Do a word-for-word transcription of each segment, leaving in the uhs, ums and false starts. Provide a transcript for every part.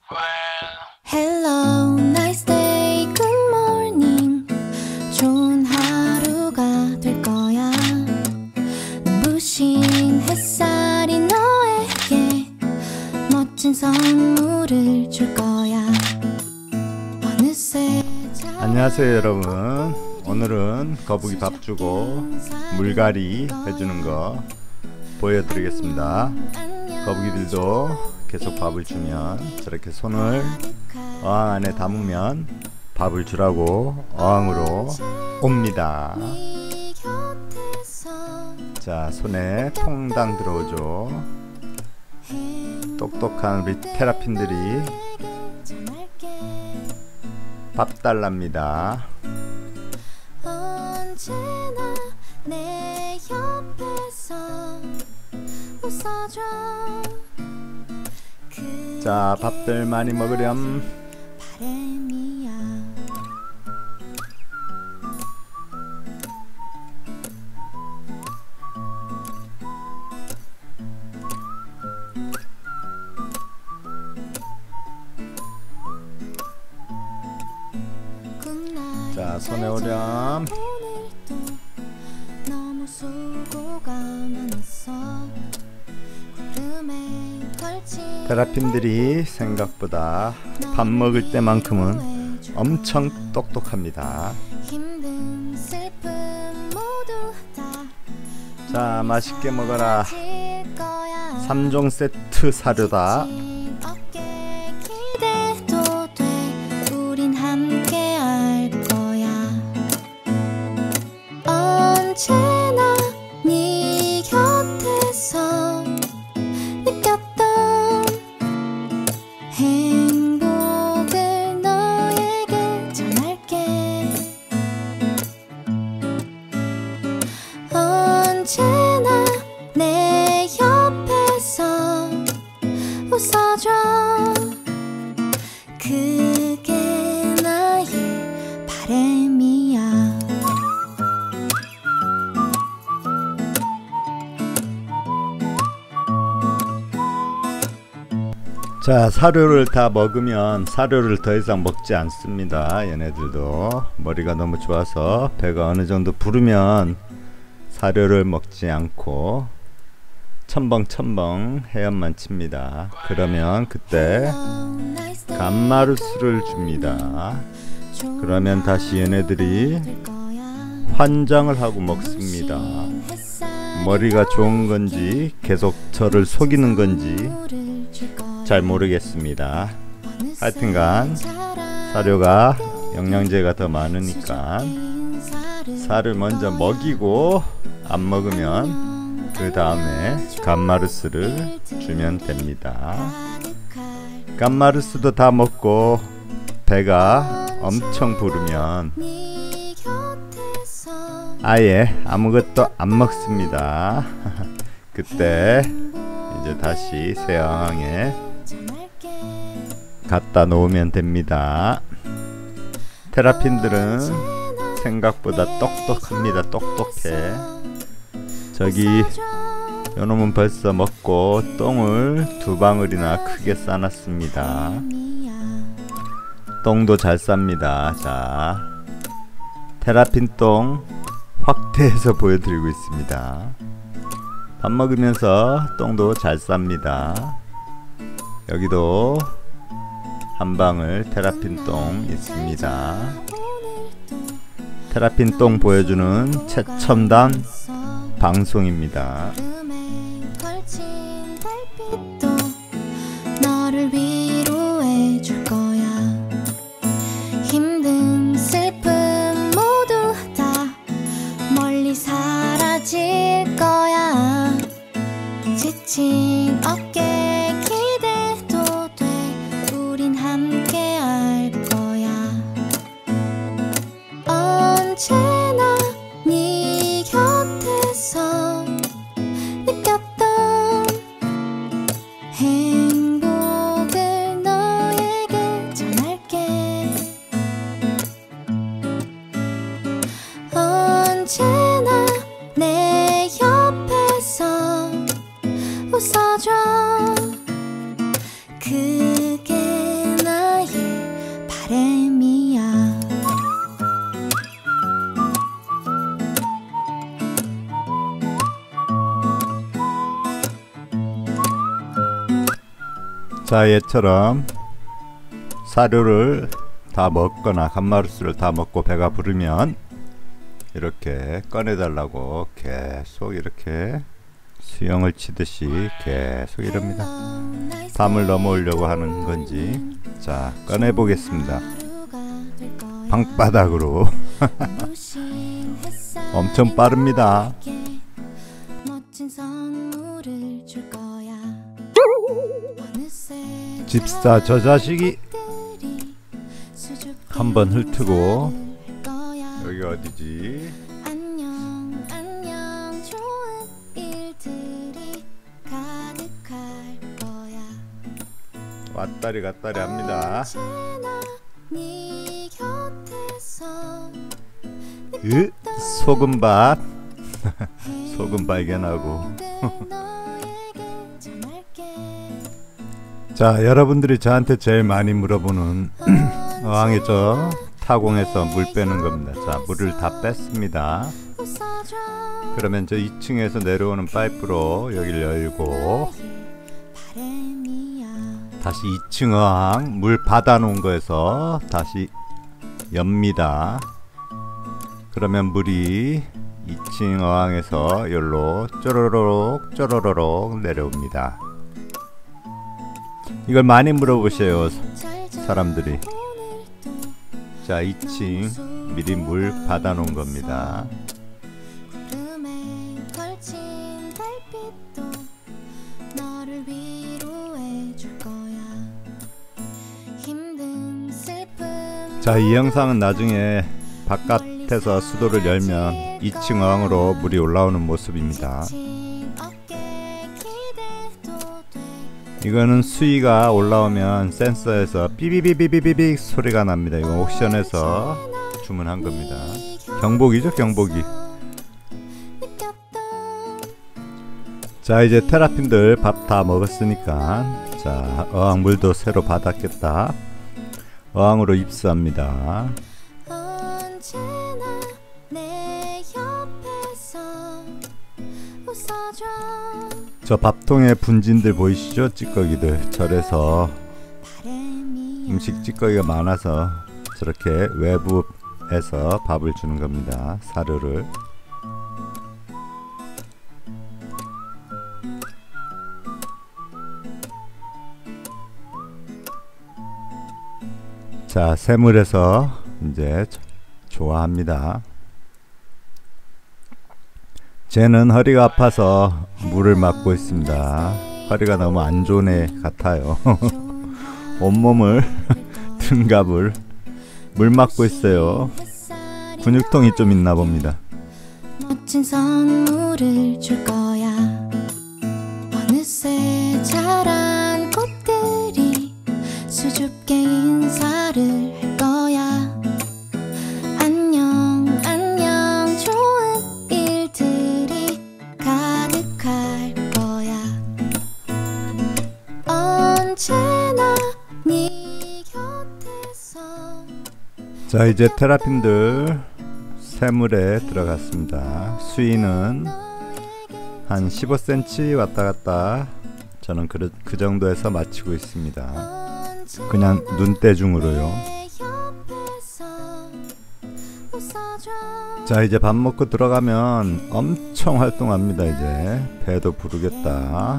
Hello, nice day, good morning. 좋은 하루가 될 거야. 눈부신 햇살이 너에게 멋진 선물을 줄 거야. 어느새 안녕하세요 여러분. 오늘은 거북이 밥 주고 물갈이 해주는 거 보여드리겠습니다. 거북이들도 계속 밥을 주면 저렇게 손을 어항 안에 담으면 밥을 주라고 어항으로 옵니다. 자, 손에 퐁당 들어오죠. 똑똑한 우리 테라핀들이 밥 달랍니다. 언제나 내 옆에서 웃어줘. 자, 밥들 많이 먹으렴. 바람이야. 자, 손에 오렴. 오늘도 너무 수고가 많았어. 구름에 걸친 테라핀들이 생각보다 밥 먹을 때만큼은 엄청 똑똑합니다. 힘든 슬픔 모두 다 자, 맛있게 먹어라. 질 거야. 삼 종 세트 사료다. 어깨 기대도 돼. 우린 함께 할 거야. 언제나 네 곁에서 느꼈던 행복을 너에게 전할게. 언제나 내 옆에서 웃어줘. 그게 나의 바람이야. 자, 사료를 다 먹으면 사료를 더 이상 먹지 않습니다. 얘네들도 머리가 너무 좋아서 배가 어느 정도 부르면 사료를 먹지 않고 첨벙첨벙 헤엄만 칩니다. 그러면 그때 감마루스를 줍니다. 그러면 다시 얘네들이 환장을 하고 먹습니다. 머리가 좋은 건지 계속 저를 속이는 건지 잘 모르겠습니다. 하여튼간 사료가 영양제가 더 많으니까 살을 먼저 먹이고 안 먹으면 그 다음에 감마루스를 주면 됩니다. 감마루스도 다 먹고 배가 엄청 부르면 아예 아무것도 안 먹습니다. 그때 이제 다시 새 어항에 갖다 놓으면 됩니다. 테라핀들은 생각보다 똑똑합니다. 똑똑해. 저기 요놈은 벌써 먹고 똥을 두 방울이나 크게 싸놨습니다. 똥도 잘 쌉니다. 자, 테라핀 똥 확대해서 보여드리고 있습니다. 밥 먹으면서 똥도 잘 쌉니다. 여기도 한 방울 테라핀 똥 있습니다. 테라핀 똥 보여주는 최첨단 방송입니다. 너를 위로해 줄 거야. 힘든 슬픔 모두 다 멀리 사라질 거야. 지친 어깨 기대도 돼. 우린 함께 할 거야. 언제나 네 곁에서 느꼈던 행복을 자, 얘처럼 사료를 다 먹거나 간마루스를 다 먹고 배가 부르면 이렇게 꺼내달라고 계속 이렇게 수영을 치듯이 계속 이럽니다. 담을 넘어오려고 하는 건지. 자, 꺼내 보겠습니다. 방바닥으로. 엄청 빠릅니다. 집사 저 자식이 한번 훑고. 여기 어디지? 안녕 안녕 좋은 일들이 가득할 거야. 왔다리 갔다리 합니다. 언제나 네 곁에서 으, 소금밭. 소금 발견하고. 너에게 전할게. 자, 여러분들이 저한테 제일 많이 물어보는 어항이죠. 타공에서 물 빼는 겁니다. 자, 물을 다 뺐습니다. 웃어줘. 그러면 저 이 층에서 내려오는 파이프로 여기를 열고 바람이야. 다시 이 층 어항 물 받아 놓은 거에서 다시 엽니다. 그러면 물이 이 층 어항에서 여기로 쪼로로록 쪼로로록 내려옵니다. 이걸 많이 물어보셔요, 사람들이. 자, 이 층 미리 물 받아 놓은 겁니다. 구름에 걸친 달빛도 너를 위로해 줄 거야. 힘든 슬픔. 자, 이 영상은 나중에 바깥에서 수도를 열면 이 층 어항으로 물이 올라오는 모습입니다. 이거는 수위가 올라오면 센서에서 삐비비비비비비 소리가 납니다. 이거 옥션에서 주문한 겁니다. 경보기죠, 경보기. 자, 이제 테라핀들 밥 다 먹었으니까 자, 어항 물도 새로 받았겠다. 어항으로 입수합니다. 언제나 내 옆에서 웃어줘. 저 밥통에 분진들 보이시죠? 찌꺼기들. 절에서 음식 찌꺼기가 많아서 저렇게 외부에서 밥을 주는 겁니다. 사료를. 자, 새물에서 이제 좋아합니다. 쟤는 허리가 아파서 물을 맞고 있습니다. 허리가 너무 안 좋은 애 같아요. 온몸을 등갑을 물 맞고 있어요. 근육통이 좀 있나 봅니다. 멋진 선물을 줄 거야. 어느새 자란 꽃들이 수줍게 인사를 할 거야. 안녕 안녕 좋은 일들이 가득할 거야. 언제나 네 곁에서. 자, 이제 테라핀들 새물에 들어갔습니다. 수위는 한 십오 센티미터 왔다 갔다. 저는 그, 그 정도에서 마치고 있습니다. 그냥 눈대중으로요. 자, 이제 밥 먹고 들어가면 엄청 활동합니다. 이제 배도 부르겠다.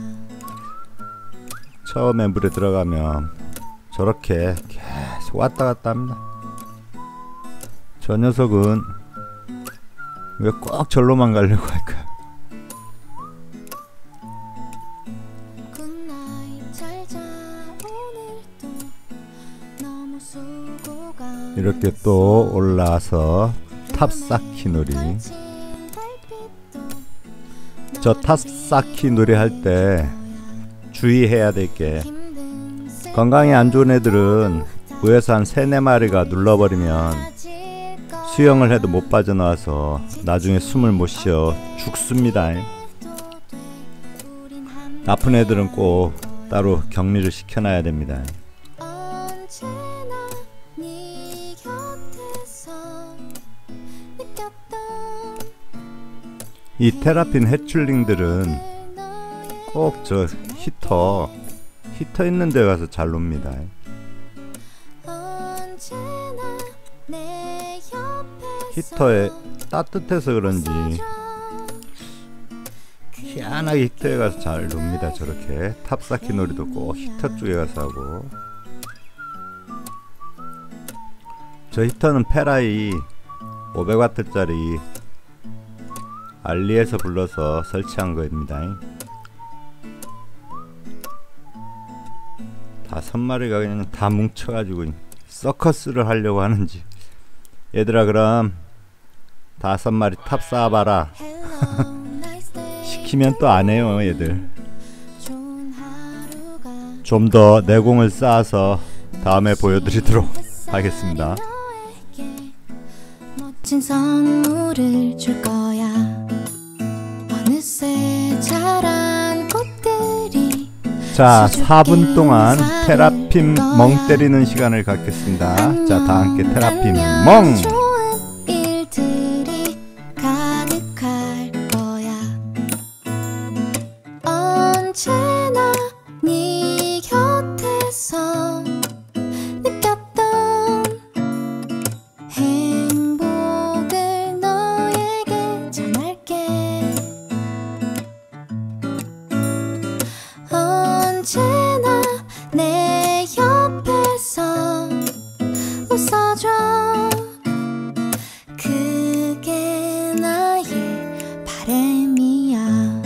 처음에 물에 들어가면 저렇게 계속 왔다 갔다 합니다. 저 녀석은 왜 꼭 절로만 가려고 할까요? 이렇게 또 올라와서 탑쌓기 놀이. 저 탑쌓기 놀이 할 때 주의해야 될 게, 건강이 안 좋은 애들은 위에서 한 세네 마리가 눌러버리면 수영을 해도 못 빠져나와서 나중에 숨을 못 쉬어 죽습니다. 아픈 애들은 꼭 따로 격리를 시켜놔야 됩니다. 이 테라핀 해출링들은 꼭 저 히터 히터 있는 데 가서 잘 놉니다. 언제나 내 옆에서 히터에 따뜻해서 그런지 희한하게 히터에 가서 잘 놉니다. 저렇게 탑쌓기 놀이도 꼭 히터 쪽에 가서 하고. 저 히터는 페라이 오백 와트짜리 알리에서 불러서 설치한 겁니다. 다섯 마리가 그냥 다 뭉쳐가지고 서커스를 하려고 하는지. 얘들아, 그럼 다섯 마리 탑 쌓아봐라. 시키면 또 안해요 얘들. 좀 더 내공을 쌓아서 다음에 보여드리도록 하겠습니다. 멋진 선물을 줄 거야. 어느새 자란 꽃들이 자, 사 분 동안 테라핌 멍 때리는 시간을 갖겠습니다. 자, 다 함께 테라핌 멍! 좋은 일들이 가득할 거야. 언제나 네 곁에서 느꼈던 행복을 너에게 전할게. 언제나 내 옆에서 웃어줘. 그게 나의 바람이야.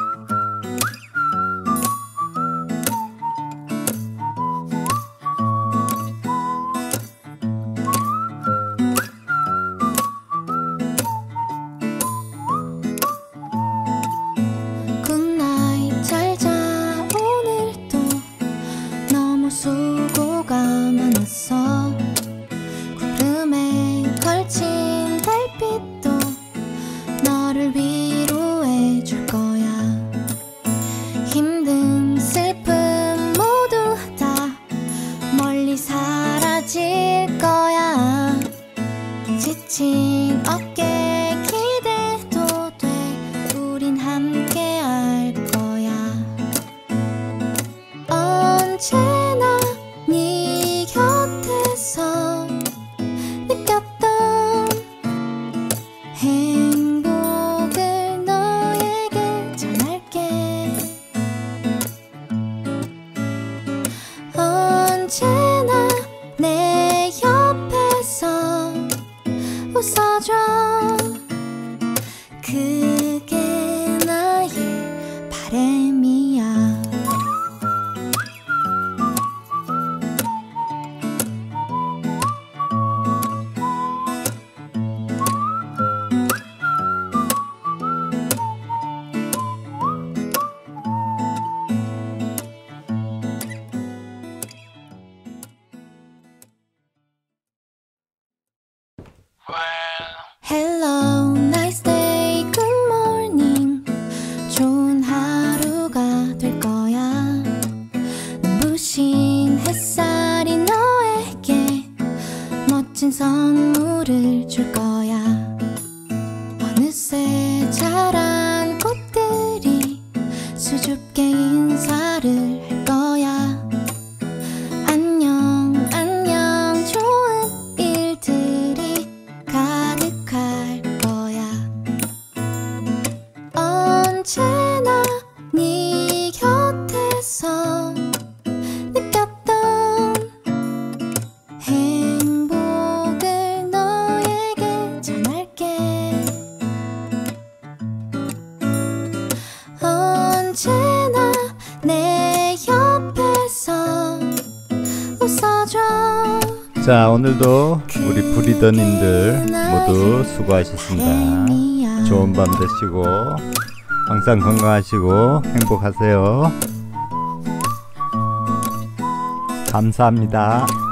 굿나잇 잘자. 오늘도 너무 수고가 많았어. 구름에 걸친 달빛도 너를 위로해 줄 거야. 힘든 슬픔 모두 다 멀리 사라질 거야. 지친 어깨 기대도 돼. 우린 함께 할 거야. 언제나 네 곁에서 느꼈던 행복을 너에게 전할게. 언제나 내 옆에서 웃어줘. 그게 나의 바람이야. Hello, nice day, good morning. 좋은 하루가 될 거야. 눈부신 햇살이 너에게 멋진 선물을 줄 거야. 어느새 자란 꽃들이 수줍게 인사를 할 거야. 안녕, 안녕, 좋은 일들이 가득할 거야. 언제나 네 곁에서 느꼈던 행복을 너에게 전할게. 언제나 내 옆에서 웃어줘. 자, 오늘도 우리 브리더님들 모두 수고하셨습니다. 좋은 밤 되시고 항상 건강하시고 행복하세요. 감사합니다.